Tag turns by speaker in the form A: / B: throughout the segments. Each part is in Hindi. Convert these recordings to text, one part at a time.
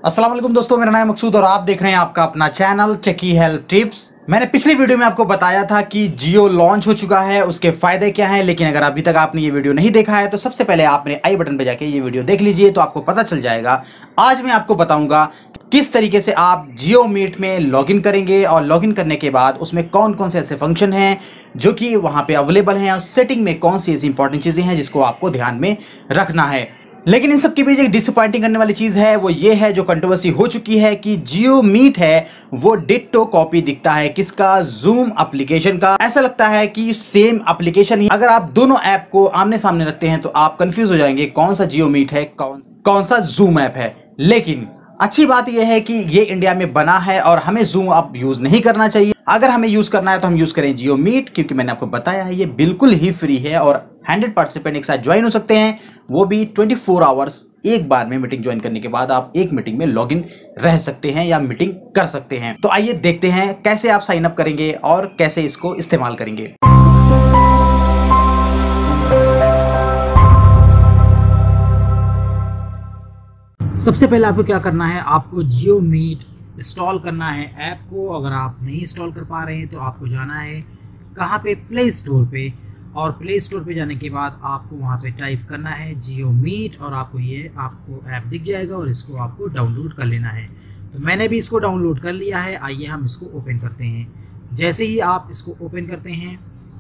A: अस्सलाम वालेकुम दोस्तों, मेरा नाम है मकसूद और आप देख रहे हैं आपका अपना चैनल टेकी हेल्प टिप्स। मैंने पिछली वीडियो में आपको बताया था कि जियो लॉन्च हो चुका है, उसके फायदे क्या हैं। लेकिन अगर अभी तक आपने ये वीडियो नहीं देखा है तो सबसे पहले आपने आई बटन पे जाके ये वीडियो देख लीजिए, तो आपको पता चल जाएगा। आज मैं आपको बताऊंगा किस तरीके से आप जियो मीट में लॉगिन करेंगे और लॉगिन करने के बाद उसमें कौन कौन से ऐसे फंक्शन हैं जो कि वहां पे अवेलेबल हैं और सेटिंग में कौन सी ऐसी इंपॉर्टेंट चीजें हैं जिसको आपको ध्यान में रखना है। लेकिन इन सब के बीच एक डिसअपॉइंटिंग करने वाली चीज है, वो ये है जो कंट्रोवर्सी हो चुकी है कि जियो मीट है वो डिट्टो कॉपी दिखता है किसका, जूम एप्लीकेशन का। ऐसा लगता है कि सेम एप्लीकेशन ही। अगर आप दोनों ऐप को आमने सामने रखते हैं तो आप कंफ्यूज हो जाएंगे कौन सा जियो मीट है, कौन सा जूम ऐप है। लेकिन अच्छी बात यह है कि ये इंडिया में बना है और हमें जूम अब यूज नहीं करना चाहिए। अगर हमें यूज करना है तो हम यूज करें जियो मीट, क्योंकि मैंने आपको बताया है ये बिल्कुल ही फ्री है और 100 पार्टिसिपेंट एक साथ ज्वाइन हो सकते हैं, वो भी 24 आवर्स। एक बार में मीटिंग ज्वाइन करने के बाद आप एक मीटिंग में लॉगिन रह सकते हैं या मीटिंग कर सकते हैं। तो आइए देखते हैं कैसे आप साइन अप करेंगे और कैसे इसको इस्तेमाल करेंगे। सबसे पहले आपको क्या करना है, आपको जियो मीट इंस्टॉल करना है ऐप को। अगर आप नहीं इंस्टॉल कर पा रहे हैं तो आपको जाना है कहाँ पे, प्ले स्टोर पे। और प्ले स्टोर पे जाने के बाद आपको वहाँ पे टाइप करना है जियो मीट और आपको ऐप दिख जाएगा और इसको आपको डाउनलोड कर लेना है। तो मैंने भी इसको डाउनलोड कर लिया है। आइए हम इसको ओपन करते हैं। जैसे ही आप इसको ओपन करते हैं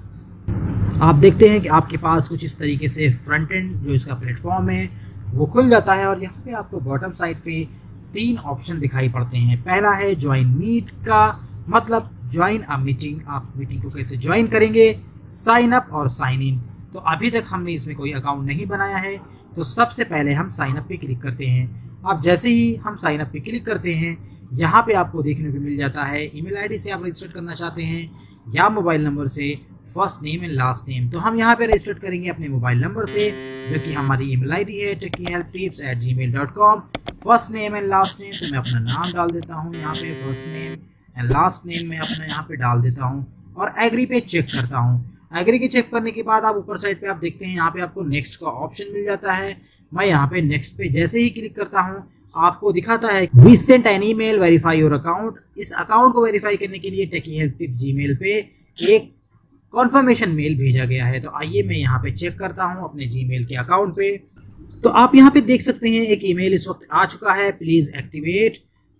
A: आप देखते हैं कि आपके पास कुछ इस तरीके से फ्रंट एंड जो इसका प्लेटफॉर्म है वो खुल जाता है और यहाँ पे आपको बॉटम साइड पे 3 ऑप्शन दिखाई पड़ते हैं। पहला है ज्वाइन मीट का, मतलब ज्वाइन अ मीटिंग, आप मीटिंग को कैसे ज्वाइन करेंगे, साइन अप और साइन इन। तो अभी तक हमने इसमें कोई अकाउंट नहीं बनाया है तो सबसे पहले हम साइन अप पे क्लिक करते हैं। अब जैसे ही हम साइन अप पे क्लिक करते हैं यहाँ पे आपको देखने को मिल जाता है ईमेल आईडी से आप रजिस्टर करना चाहते हैं या मोबाइल नंबर से, first name and last name. तो हम यहाँ पे रजिस्टर करेंगे अपने मोबाइल नंबर से, जो कि हमारी ईमेल आईडी है techiehelptips@gmail.com। First name and last name तो मैं अपना नाम डाल देता हूँ यहाँ पे, first name and last name मैं अपना यहाँ पे डाल देता हूँ और एग्री पे चेक करता हूँ। एग्री के चेक करने के बाद आप ऊपर साइड पे आप देखते हैं यहाँ पे आपको नेक्स्ट का ऑप्शन मिल जाता है। मैं यहाँ पे नेक्स्ट पे जैसे ही क्लिक करता हूँ आपको दिखाता है we sent an email verify your account. इस अकाउंट को वेरीफाई करने के लिए टेकी हेल्प टिप्स जीमेल पे एक कॉन्फर्मेशन मेल भेजा गया है। तो आइए मैं यहाँ पे चेक करता हूँ अपने जीमेल के अकाउंट पे। तो आप यहाँ पे देख सकते हैं एक ईमेल इस वक्त आ चुका है, please activate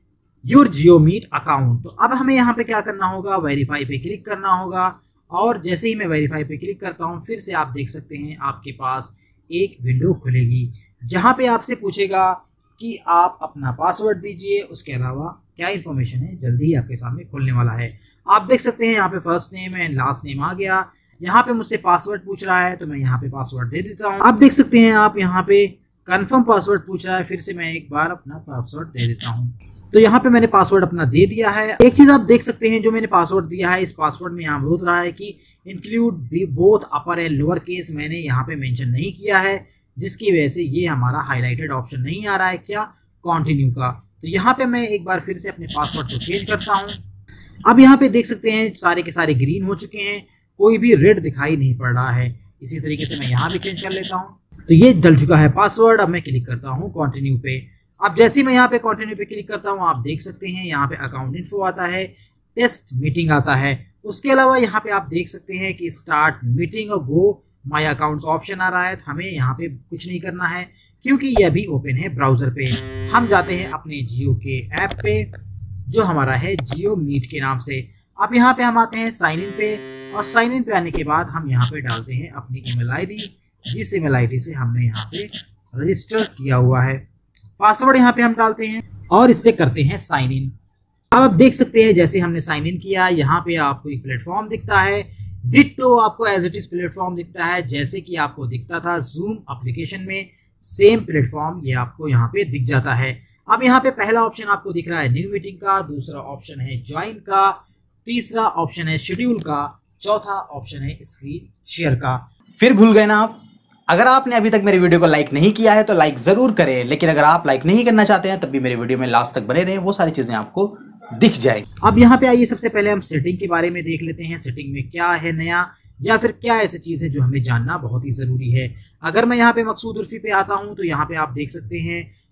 A: your Jio Meet account. तो अब हमें यहाँ पे क्या करना होगा, वेरीफाई पे क्लिक करना होगा। और जैसे ही मैं वेरीफाई पे क्लिक करता हूँ फिर से आप देख सकते हैं आपके पास एक विंडो खुलेगी जहाँ पे आपसे पूछेगा कि आप अपना पासवर्ड दीजिए। उसके अलावा क्या इन्फॉर्मेशन है जल्दी ही आपके सामने खुलने वाला है। आप देख सकते हैं यहाँ पे first name and last name आ गया। यहाँ पे मुझसे पासवर्ड पूछ रहा है तो मैं यहाँ पे पासवर्ड दे देता हूँ। आप देख सकते हैं आप यहाँ पे कंफर्म पासवर्ड पूछ रहा है, फिर से मैं एक बार अपना पासवर्ड दे देता हूँ। तो यहाँ पे मैंने पासवर्ड अपना दे दिया है। एक चीज आप देख सकते हैं जो मैंने पासवर्ड दिया है, इस पासवर्ड में यहाँ बोल रहा है कि include both upper and lower case. मैंने यहाँ पे मेंशन नहीं किया है जिसकी वजह से ये हमारा हाईलाइटेड ऑप्शन नहीं आ रहा है क्या, कंटिन्यू का। तो यहाँ पे मैं एक बार फिर से अपने पासवर्ड को चेंज करता हूँ। अब यहाँ पे देख सकते हैं सारे के सारे ग्रीन हो चुके हैं, कोई भी रेड दिखाई नहीं पड़ रहा है। इसी तरीके से मैं यहाँ भी चेंज कर लेता हूँ। तो ये डल चुका है पासवर्ड। अब मैं क्लिक करता हूँ कंटिन्यू पे। अब जैसे ही मैं यहाँ पे कंटिन्यू पे क्लिक करता हूँ आप देख सकते हैं यहाँ पे अकाउंट इन्फो आता है, टेस्ट मीटिंग आता है। उसके अलावा यहाँ पे आप देख सकते हैं कि स्टार्ट मीटिंग और गो माय अकाउंट का ऑप्शन आ रहा है। तो हमें यहाँ पे कुछ नहीं करना है क्योंकि ये अभी ओपन है ब्राउजर पे। हम जाते हैं अपने जियो के ऐप पे जो हमारा है जियो मीट के नाम से। अब यहाँ पे हम आते हैं साइन इन पे और साइन इन पे आने के बाद हम यहाँ पे डालते हैं अपनी ईमेल आईडी, जिस ईमेल आईडी से हमने यहाँ पे रजिस्टर किया हुआ है। पासवर्ड यहाँ पे हम डालते हैं और इससे करते हैं साइन इन। अब आप देख सकते हैं जैसे हमने साइन इन किया यहाँ पे आपको एक प्लेटफॉर्म दिखता है, डिट्टो आपको एज इट इज प्लेटफॉर्म दिखता है जैसे कि आपको दिखता था जूम एप्लीकेशन में। सेम प्लेटफॉर्म ये आपको यहाँ पे दिख जाता है। अब यहाँ पे पहला ऑप्शन आपको दिख रहा है न्यू मीटिंग का, दूसरा ऑप्शन है ज्वाइन का, तीसरा ऑप्शन है शेड्यूल का, चौथा ऑप्शन है स्क्रीन शेयर का। फिर भूल गए ना आप? अगर आपने अभी तक मेरे वीडियो को लाइक नहीं किया है तो लाइक जरूर करें, लेकिन अगर आप लाइक नहीं करना चाहते हैं तब भी मेरे वीडियो में लास्ट तक बने रहें, वो सारी चीजें आपको दिख जाएगी। अब यहाँ पे आइए सबसे पहले हम सेटिंग के बारे में देख लेते हैं। सेटिंग में क्या है नया या फिर क्या ऐसी चीज है जो हमें जानना बहुत ही जरूरी है। अगर मैं यहाँ पे मकसूद उर्फी पे आता हूँ तो यहाँ पे आप देख सकते हैं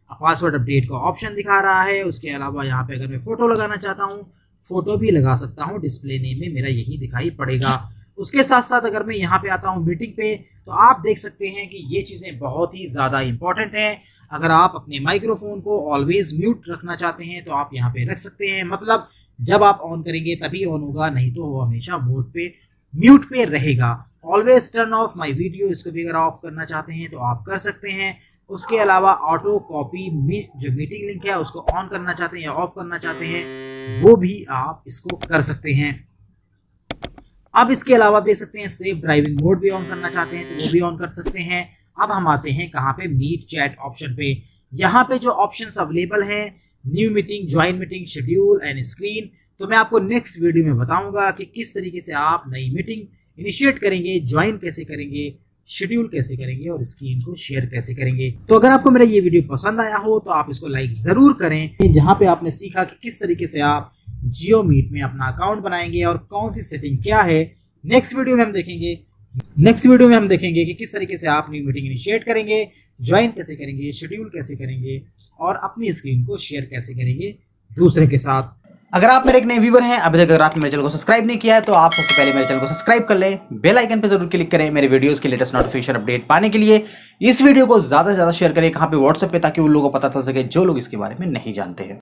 A: पासवर्ड अपडेट का ऑप्शन दिखा रहा है। उसके अलावा यहाँ पे अगर मैं फोटो लगाना चाहता हूँ, फोटो भी लगा सकता हूँ, डिस्प्ले नेम में मेरा यही दिखाई पड़ेगा। उसके साथ साथ अगर मैं यहाँ पे आता हूँ मीटिंग पे, तो आप देख सकते हैं कि ये चीज़ें बहुत ही ज़्यादा इंपॉर्टेंट हैं। अगर आप अपने माइक्रोफोन को ऑलवेज म्यूट रखना चाहते हैं तो आप यहाँ पे रख सकते हैं, मतलब जब आप ऑन करेंगे तभी ऑन होगा, नहीं तो वो हमेशा मोड पे म्यूट पे रहेगा। Always turn off my video, इसको भी अगर ऑफ करना चाहते हैं तो आप कर सकते हैं। उसके अलावा ऑटो कॉपी जो मीटिंग लिंक है उसको ऑन करना चाहते हैं या ऑफ करना चाहते हैं, वो भी आप इसको कर सकते हैं। अब इसके अलावा देख सकते हैं सेव ड्राइविंग मोड भी ऑन करना चाहते हैं तो वो भी ऑन कर सकते हैं। अब हम आते हैं कहाँ पे, मीट चैट ऑप्शन पे। यहाँ पे जो ऑप्शंस अवेलेबल हैं, new meeting, join meeting, schedule and screen, तो मैं आपको नेक्स्ट वीडियो में बताऊंगा कि किस तरीके से आप नई मीटिंग इनिशिएट करेंगे, ज्वाइन कैसे करेंगे, शेड्यूल कैसे करेंगे और स्क्रीन को शेयर कैसे करेंगे। तो अगर आपको मेरा ये वीडियो पसंद आया हो तो आप इसको लाइक जरूर करें। जहां पे आपने सीखा कि किस तरीके से आप जियो मीट में अपना अकाउंट बनाएंगे और कौन सी सेटिंग क्या है। नेक्स्ट वीडियो में हम देखेंगे कि किस तरीके से आप न्यू मीटिंग इनिशिएट करेंगे, ज्वाइन कैसे करेंगे, शेड्यूल कैसे करेंगे और अपनी स्क्रीन को शेयर कैसे करेंगे दूसरे के साथ।
B: अगर आप मेरे एक नए व्यूवर हैं, अभी तक अगर आपने मेरे चैनल को सब्सक्राइब नहीं किया है तो आप सबसे पहले मेरे चैनल को सब्सक्राइब कर लें, बेल आइकन पर जरूर क्लिक करें मेरे वीडियोस के लेटेस्ट नोटिफिकेशन अपडेट पाने के लिए। इस वीडियो को ज्यादा से ज्यादा शेयर करें कहाँ पे, व्हाट्सएप पे, ताकि उन लोगों को पता चल सके जो लोग इसके बारे में नहीं जानते हैं।